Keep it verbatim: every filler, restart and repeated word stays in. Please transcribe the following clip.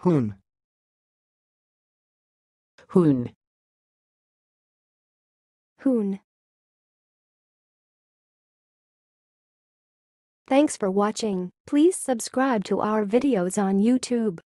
hoon, hoon. Hoon. Thanks for watching. Please subscribe to our videos on YouTube.